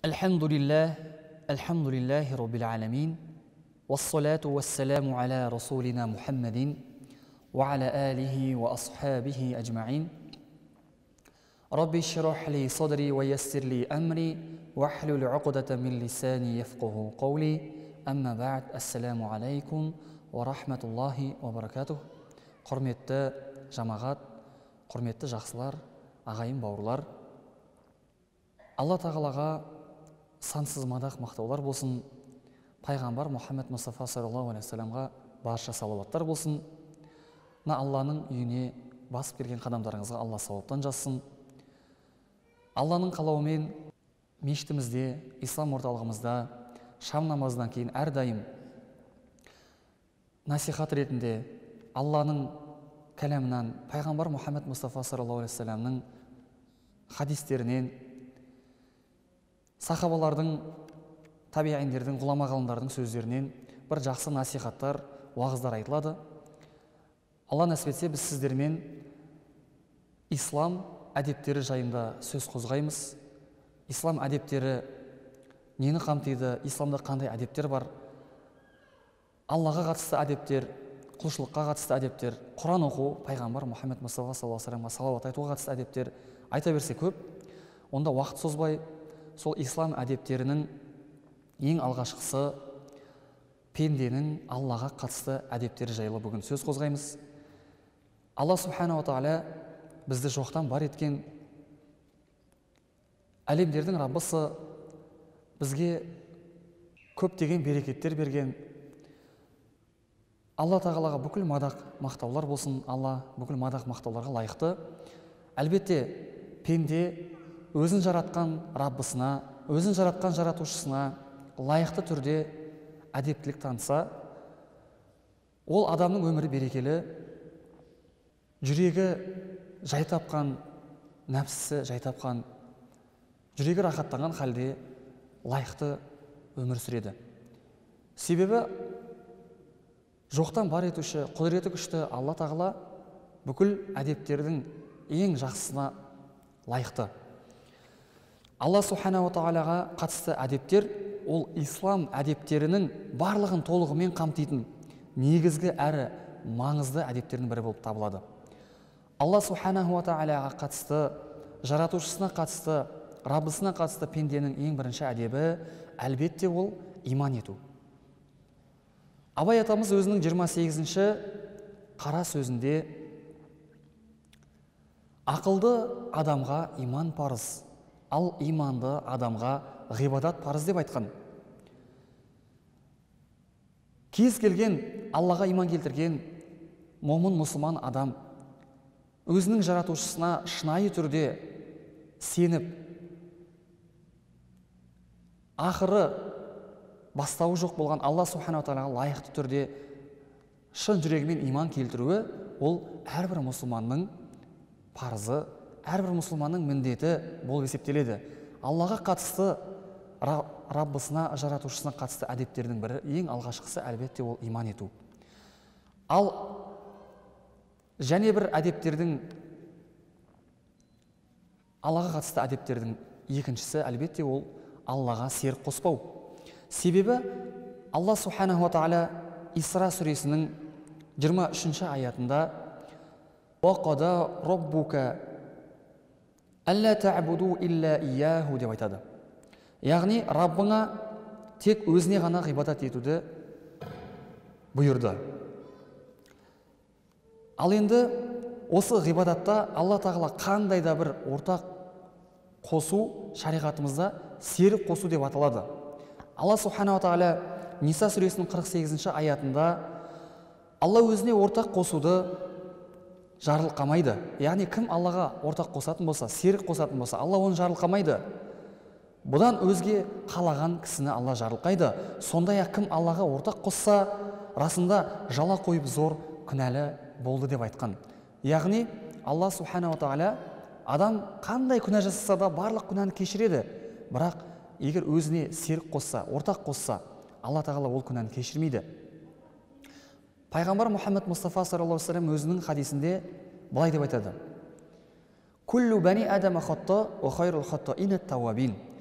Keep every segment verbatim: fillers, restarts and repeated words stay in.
Elhamdülillah, elhamdülillahi rabbil alamin. Vessalatu vesselamu ala rasulina Muhammedin ve ala alihi ve ashabihi ecma'in. Rabbi şrah li sadri ve yessir li emri ve hlul uqdeten min lisani yefqahu qawli. Amma ba'd. Assalamu aleykum ve rahmetullahi ve berekatuh. Құрметті жамағат, құрметті жақсылар, ағайын бауырлар, Алла тағалаға сансыз мадақ мақтаулар болсын, пайғамбар Мұхаммед Мұстафа саллаллаху алейхи вассаламға барша салауаттар болсын. Мына Алланың үйіне басып келген қадамдарыңызға Алла сауаптан жазсын. Алланың қалауымен мешітімізде, ислам орталығымызда шам намазынан кейін әрдайым насихат ретінде Алланың кәләмінен, пайғамбар Мұхаммед Мұстафа саллаллаху алейхи вассаламның хадистерінен, сахабалардың, табиғиндердің, ғұлама ғалымдардың сөздерінен бір жақсы насихаттар, уағыздар айтылады. Алла нәсіп етсе, біз сіздермен ислам әдептері жайында сөз қозғаймыз. Ислам әдептері нені қамтиды, исламда қандай әдептер бар, Аллаға қатысты әдептер, құлшылыққа қатысты әдептер, Құран оқу, пайғамбар Мұхаммед Мұстафа саллаллаху алейхи вассаламға салауат айтуға қатысты әдептер, айта берсе көп. Онда уақыт созбай, сол ислам әдептерінің ең алғашқысы пенденің Аллаға қатысты әдептері жайлы бүгін сөз қозғаймыз. Алла субханала тағала бізді жоқтан бар еткен, әлемдердің Раббысы, бізге көптеген берекеттер берген. Алла тағалаға бүкіл мадақ мақтаулар болсын. Алла бүкіл мадақ мақтауларға лайықты. Әлбетте, пенде өзін жаратқан Раббысына, өзін жаратқан жаратушысына лайықты түрде әдептілік таныса, ол адамның өмірі берекелі, жүрегі жай тапқан, нәпсісі жай тапқан, жүрегі рахаттанған халде лайықты өмір сүреді. Себебі жоқтан бар етуші, құдіреті күшті Алла тағала бүкіл әдептердің ең жақсысына лайықты. Алла субханала тағалаға қатысты әдептер, ол ислам әдептерінің барлығын толығымен қамтитын негізгі әрі маңызды әдептердің бірі болып табылады. Алла субханала тағалаға қатысты, жаратушысына қатысты, Раббысына қатысты пенденің ең бірінші әдебі әлбетте ол иман ету. Абай атамыз өзінің жиырма сегізінші қара сөзінде ақылды адамға иман парыз, ал иманды адамға ғибадат парыз деп айтқан. Кез келген Аллаға иман келтірген момын мұсылман адам өзінің жаратушысына шынайы түрде сеніп, ақыры бастауы жоқ болған Алла субханала тағалаға лайықты түрде шын жүрегімен иман келтіруі, ол әрбір мұсылманның парызы, әрбір мұсылманның міндеті болып есептеледі. Аллаға қатысты, Раббысына, жаратушысына қатысты әдептердің бірі, ең алғашқысы әлбетте ол иман ету. Ал және бір әдептердің, Аллаға қатысты әдептердің екіншісі әлбетте ол Аллаға серік қоспау. Себебі Алла субханаху тағала Исра сүресінің жиырма үшінші аятында «Уақада Раббука әллә та'буду илля ияху» деп айтады. Яғни Раббыңа тек өзіне ғана ғибадат етуді бұйырды. Ал енді осы ғибадатта Алла тағала қандай да бір ортақ қосу шариғатымызда серік қосу деп аталады. Алла субханала тағала Ниса сүресінің қырық сегізінші аятында Алла өзіне ортақ қосуды жарылқамайды. Яғни кім Аллаға ортақ қосатын болса, серік қосатын болса, Алла оны жарылқамайды. Бұдан өзге қалаған кісіні Алла жарылқайды. Сондай-ақ кім Аллаға ортақ қосса, расында жала қойып зор күнәлі болды деп айтқан. Яғни Алла субханала тағала адам қандай күнә жасаса да барлық күнәні кешіреді. Бірақ егер өзіне серік қосса, ортақ қосса, Алла тағала ол күнәні кешірмейді. Пайғамбар Мұхаммед Мұстафа саллаллаху алейхи вассалам өзінің хадисінде былай деп айтады: «Күллу бани адама хатта, ва хайрул хаттаин ат-тауабин».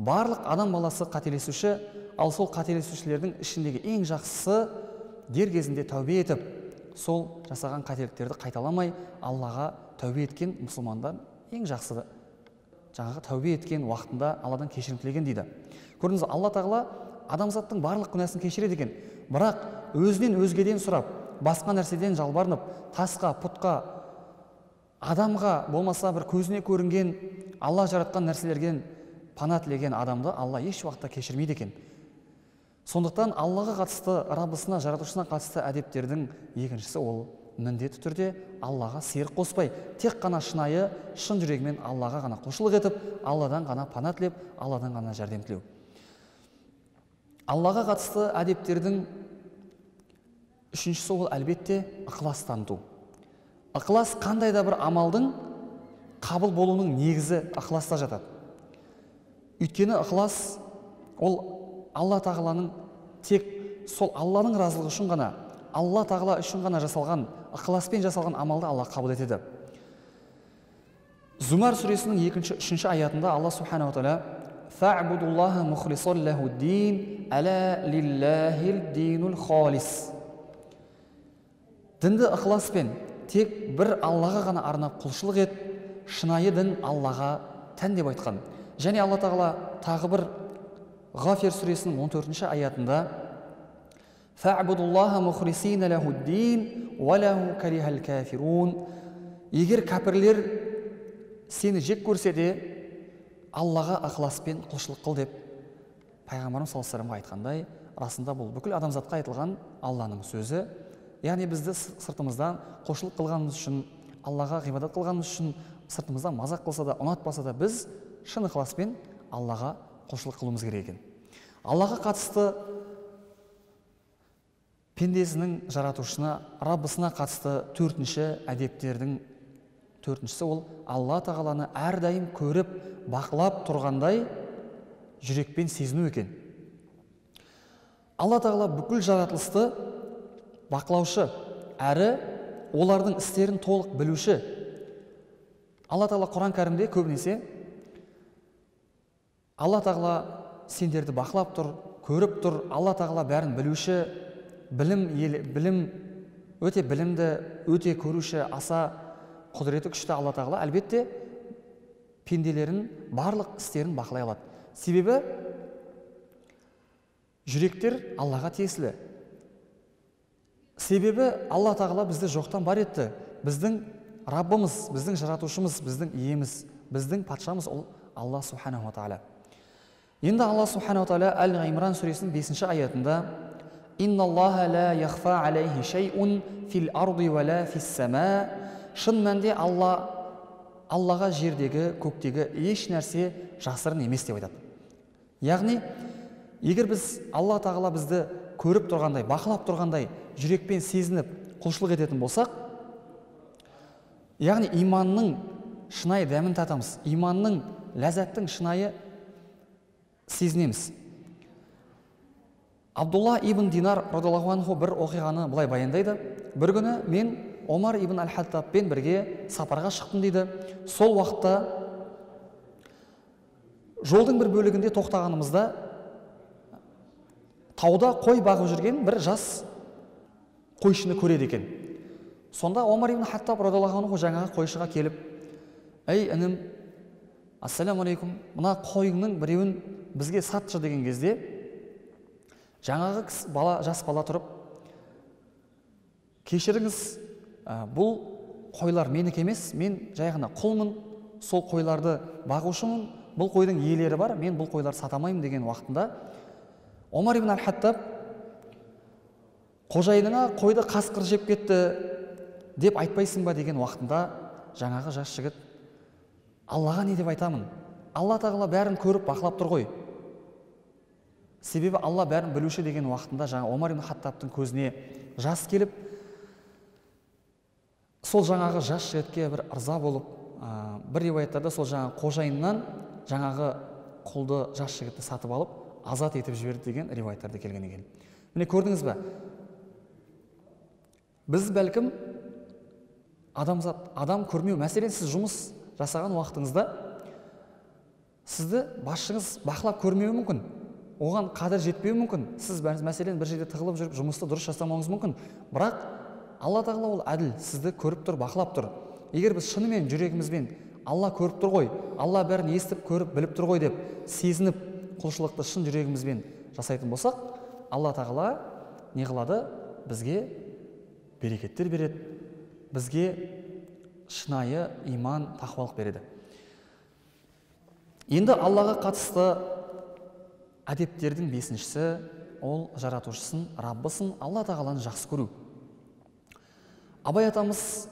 Барлық адам баласы қателесуші, ал сол қателесушілердің ішіндегі ең жақсысы дер кезінде тәубе етіп, сол жасаған қателіктерді қайталамай Аллаға тәубе еткен мұсылмандар ең жақсысы. Жаңағы тәубе еткен уақытында Алладан кешірім тілеген дейді. Көрдіңіз, Алла тағала адамзаттың барлық күнәсін кешіреді екен. Бірақ өзінен өзгеден сұрап, басқа нәрседен жалбарынып, тасқа, пұтқа, адамға, болмаса бір көзіне көрінген Алла жаратқан нәрселерден пана тілеген адамды Алла еш уақытта кешірмейді екен. Сондықтан Аллаға қатысты, Раббысына, жаратушысына қатысты әдептердің екіншісі ол міндетті түрде Аллаға серік қоспай, тек қана шынайы, шын жүрегімен Аллаға ғана құлшылық етіп, Алладан ғана пана тілеп, Алладан ғана жәрдем тілеу. Аллаға қатысты әдептердің үшіншісі ол әлбетте ықылас таныту. Ықылас қандай да бір амалдың қабыл болуының негізі ықыласта жатады. Өйткені ықылас ол Алла тағаланың тек сол Алланың разылығы үшін ғана, Алла тағала үшін ғана жасалған, ықыласпен жасалған амалды Алла қабыл етеді. Зумар сүресінің екінші, үшінші аятында Алла субханаху ва тағала «Фа'будуллаха мухлисан лаху дин, әла лиллахил динул халис». Дінді ықыласпен тек бір Аллаға ғана арнап құлшылық ет, шынайы дін Аллаға тән деп айтқан. Және Алла тағала тағы бір Ғафир сүресінің он төртінші аятында «Фа'будуллаха мухлисина лаху дин, ва лаху карихал кафирун». Егер кәпірлер сені жек көрсе де, Аллаға ықыласпен құлшылық қыл деп пайғамбарымыз саллаллаху алейхи ва саллямға айтқандай, расында бұл бүкіл адамзатқа айтылған Алланың сөзі. Яғни бізді сыртымыздан құлшылық қылғанымыз үшін, Аллаға ғибадат қылғанымыз үшін, сыртымыздан мазақ қылса да, ұнатпаса да, біз шын ықыласпен Аллаға құлшылық қылуымыз керек екен. Аллаға қатысты пендесінің жаратушысына, Раббысына қатысты төртінші әдептердің төртіншісі ол Алла тағаланы әрдайым көріп, бақылап тұрғандай жүрекпен сезіну екен. Алла тағала бүкіл жаратылысты бақылаушы, әрі олардың істерін толық білуші. Алла тағала Құран кәрімде көбінесе Алла тағала сендерді бақылап тұр, көріп тұр, Алла тағала бәрін білуші, білім, білім, өте білімді, өте көруші, аса құдіреті күшті Алла тағала әлбетте пенделерін барлық істерін бақылай алады. Себебі жүректер Аллаға тиесілі. Себебі Алла тағала бізді жоқтан бар етті. Біздің Раббымыз, біздің жаратушымыз, біздің иеміз, біздің патшамыз ол Алла субханаху ва тағала. Енді Алла субханаху ва тағала Әл-Имран сүресінің бесінші аятында «Инналлаха ла яхфа алейхи шай'ун фил арди ва ла фис сама». Шын мәнде Алла Аллаға жердегі, көктегі еш нәрсе жасырын емес деп айтады. Яғни, егер біз Алла тағала бізді көріп тұрғандай, бақылап тұрғандай, жүрекпен сезініп, құлшылық ететін болсақ, яғни иманның шынайы дәмін татамыз, иманның ләззаттың шынайы сезінеміз. Абдулла ибн Динар радиаллаху анху бір оқиғаны былай баяндайды. Бір күні мен Омар ибн Аль-Хаттабпен бірге сапарға шықтым дейді. Сол уақытта жолдың бір бөлігінде тоқтағанымызда тауда қой бағып жүрген бір жас қойшыны көреді екен. Сонда Омар ибн Хаттаб радиаллаху анху жаңағы қойшыға келіп: «Ей інім, ассаламу алейкум, мына қойыңның біреуін бізге сатшы» деген кезде жаңағы бала, жас бала тұрып: «Кешіріңіз, бұл қойлар менікі емес, мен жай ғана құлмын, сол қойларды бағушымын, бұл қойдың иелері бар, мен бұл қойларды сатамаймын» деген уақытында Омар ибн Аль-Хаттаб «Қожайыныңа қойды қасқыр жеп кетті деп айтпайсың ба» деген уақытында жаңағы жас жігіт: «Аллаға не деп айтамын? Алла тағала бәрін көріп бақылап тұр ғой. Себебі Алла бәрін білуші» деген уақытында жаңа Омар ибн Хаттабтың көзіне жас келіп, сол жаңағы жас жігітке бір ырза болып, бір риуаяттарда сол жаңағы қожайыннан жаңағы құлды жас жігітті сатып алып, азат етіп жіберді деген риуаяттарда келген екен. Міне көрдіңіз бе? Біз бәлкім адамзат, адам көрмеу мәселен, сіз жұмыс жасаған уақытыңызда Сізді басшыңыз бақылап көрмеуі мүмкін, оған қадір жетпеуі мүмкін, сіз мәселен бір жерде тығылып жүріп жұмысты дұрыс жасамауыңыз мүмкін, бірақ Алла тағала ол әділ, сізді көріп тұр, бақылап тұр. Егер біз шынымен жүрегімізбен Алла көріп тұр ғой, Алла бәрін естіп, көріп, біліп тұр ғой деп сезініп, құлшылықты шын жүрегімізбен жасайтын болсақ, Алла тағала не қылады? Бізге берекеттер береді, бізге шынайы иман, тақуалық береді. Енді Аллаға қатысты әдептердің бесіншісі, ол жаратушысын, Раббысын, Алла тағаланы жақсы көру. Абай атамыз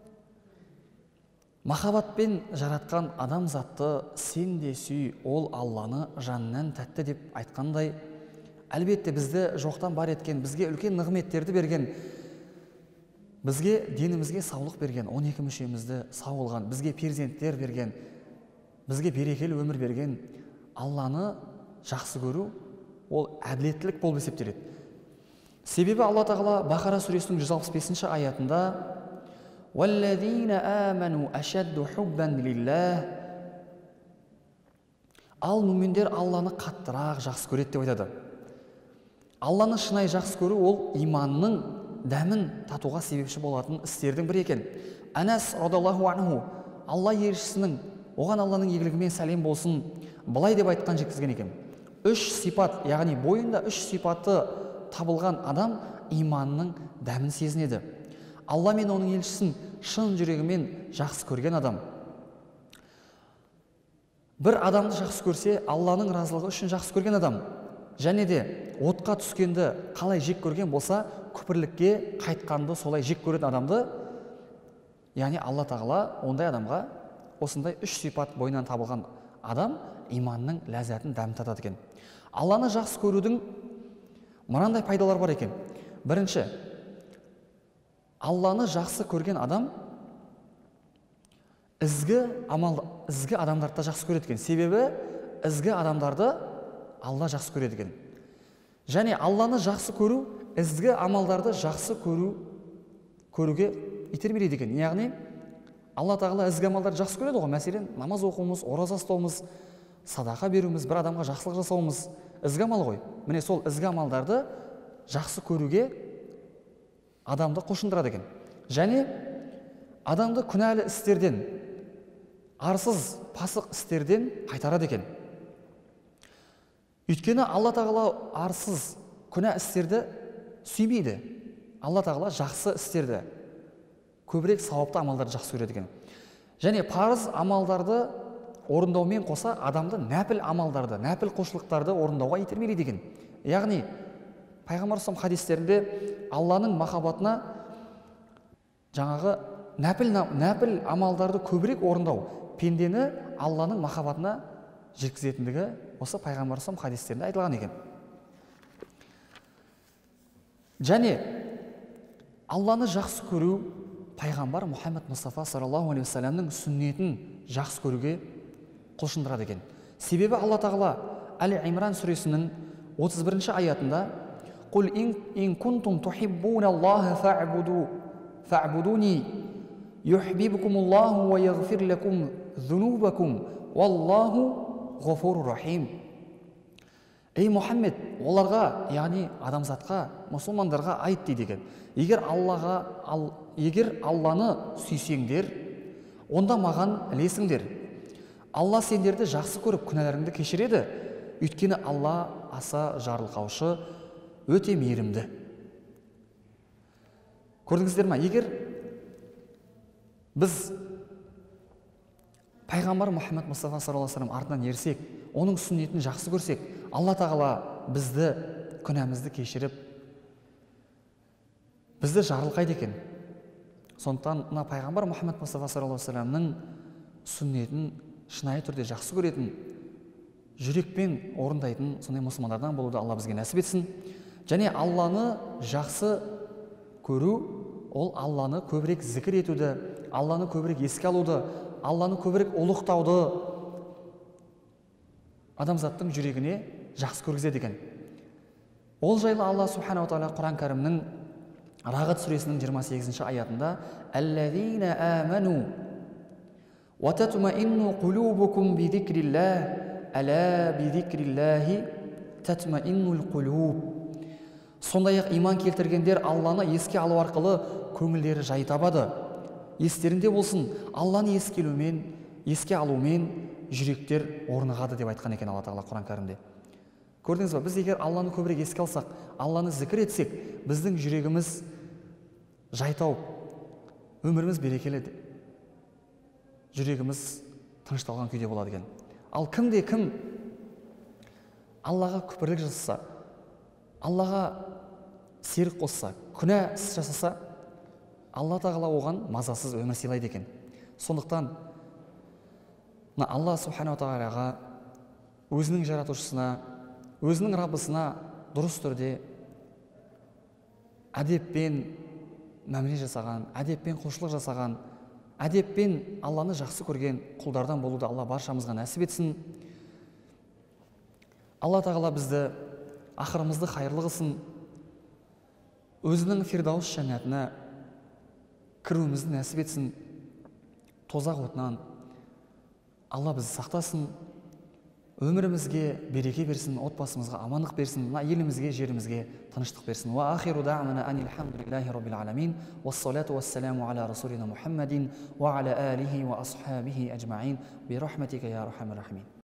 махаббатпен жаратқан адамзатты сен де сүй, ол Алланы жанынан тәтті деп айтқандай, әлбетте бізді жоқтан бар еткен, бізге үлкен нығметтерді берген, бізге денімізге саулық берген, он екі мүшемізді сау қылған, бізге перзенттер берген, бізге берекелі өмір берген Алланы жақсы көру, ол әділеттілік болып есептеледі. Себебі Алла тағала Бақара сүресінің жүз алпыс бесінші аятында وَالَّذِينَ آمَنُوا أَشَدُّ حُبًّا لِلَّهِ, ал мүминдер Алланы қаттырақ жақсы көреді деп айтады. Алланы шынайы жақсы көру ол иманның дәмін татуға себепші болатын істердің бірі екен. Анас радиаллаху анху, Алла елшісінің, оған Алланың игілігімен сәлем болсын, былай деп айтқан жеткізген екен. Үш сипат, яғни бойында үш сипаты табылған адам иманның дәмін сезінеді. Алла мен оның елшісін шын жүрегімен жақсы көрген адам. Бір адамды жақсы көрсе, Алланың разылығы үшін жақсы көрген адам. Және де отқа түскенді қалай жек көрген болса, күпірлікке қайтқанды солай жек көретін адамды, яғни Алла тағала ондай адамға осындай үш сипат бойынан табылған адам иманның ләззатын дәмін татады екен. Алланы жақсы көрудің мынандай пайдалар бар екен. Бірінші, Алланы жақсы көрген адам ізгі амал, ізгі адамдарды жақсы көреді екен. Себебі ізгі адамдарды Алла жақсы көреді екен. Және Алланы жақсы көру, ізгі амалдарды жақсы көру, көруге итермелейді екен. Яғни Алла тағала ізгі амалдарды жақсы көреді ғой. Мәселен, намаз оқуымыз, ораза ұстауымыз, садақа беруіміз, бір адамға жақсылық жасауымыз ізгі амал ғой. Міне сол ізгі амалдарды жақсы көруге адамды құлшындырады екен. Және адамды күнәлі істерден, арсыз, пасық істерден қайтарады екен. Өйткені Алла тағала арсыз, күнә істерді сүймейді. Алла тағала жақсы істерді, көбірек сауапты амалдарды жақсы көреді екен. Және парыз амалдарды орындаумен қоса адамды нәпіл амалдарды, нәпіл құлшылықтарды орындауға итермелейді екен. Яғни Пайғамбар саллаллаху алейхи хадистерінде Алланың махаббатына жаңағы нәпіл, нәпіл амалдарды көбірек орындау пендені Алланың махаббатына жеткізетіндігі осы Пайғамбар саллаллаху алейхи хадистерінде айтылған екен. Және Алланы жақсы көру Пайғамбар Мұхаммед Мұстафа саллаллаху алейхи вассаламның сүннетін жақсы көруге құлшындырады екен. Себебі Алла тағала Әл-Имран сүресінің отыз бірінші аятында «Құл ин кунтум тухиббуналлаха фа'буду фа'будуни юхбибукумуллаху ва яғфир лакум зунубакум валлаху ғафурур рахим». Ей Мұхаммед, оларға, яғни адамзатқа, мұсылмандарға айт дейді екен. Егер Аллаға, ал, егер Алланы сүйсеңдер, онда маған ілесіңдер. Алла сендерді жақсы көріп, күнәларыңды кешіреді. Өйткені Алла аса жарылқаушы, өте мейірімді. Көрдіңіздер ме? Егер біз Пайғамбар Мұхаммед Мұстафа саллаллаху алейхи вассалам артынан ерсек, оның сүннетін жақсы көрсек, Алла тағала бізді, күнәмізді кешіріп, бізді жарылқайды екен. Сондықтан мына Пайғамбар Мұхаммед Мұстафа саллаллаху алейхи вассаламның сүннетін шынайы түрде жақсы көретін, жүрекпен орындайтын сондай мұсылмандардан болуды Алла бізге нәсіп етсін. Және Алланы жақсы көру, ол Алланы көбірек зікір етуді, Алланы көбірек еске алуды, Алланы көбірек ұлықтауды адамзаттың жүрегіне жақсы көргізеді екен. Ол жайлы Алла субханаху ва тағала Құран кәрімнің Рағд сүресінің жиырма сегізінші аятында «Әлләзина аману ва татмаинну қулубукум бидикриллах Әла бидикриллахи татмаиннул қулуб. Сондай-ақ иман келтіргендер Алланы еске алу арқылы көңілдері жай табады. Естерінде болсын, Алланы еске алумен, еске алумен жүректер орнығады деп айтқан екен Алла Тағала Құран кәрімде. Көрдіңіз ба, біз егер Алланы көбірек еске алсақ, Алланы зікір етсек, біздің жүрегіміз жай тауып, өміріміз берекелі, жүрегіміз тынышталған күйде болады екен. Ал кімде кім Аллаға күпірлік жасаса, Аллаға серік қосса, күнә іс жасаса, Алла Тағала оған мазасыз өмір сыйлайды екен. Сондықтан Алла Субхана Тағалаға, өзінің жаратушысына, өзінің Раббысына дұрыс түрде әдеппен мәміле жасаған, әдеппен құлшылық жасаған, әдеппен Алланы жақсы көрген құлдардан болуды Алла баршамызға нәсіп етсін. Алла Тағала бізді ақырымызды қайырлы қылсын, өзінің Фирдаус жәннатына кіруімізді нәсіп етсін. Тозақ отынан Алла бізді сақтасын, өмірімізге береке берсін, отбасымызға амандық берсін, елімізге, жерімізге тыныштық берсін. Ва ахиру дa'вана анил хамдулиллахи rabbil alamin, вассалату вассаламу аля расулина Мухаммадин ва аля алихи ва асхабихи аджмаин, би рахматика я архамар рахимин.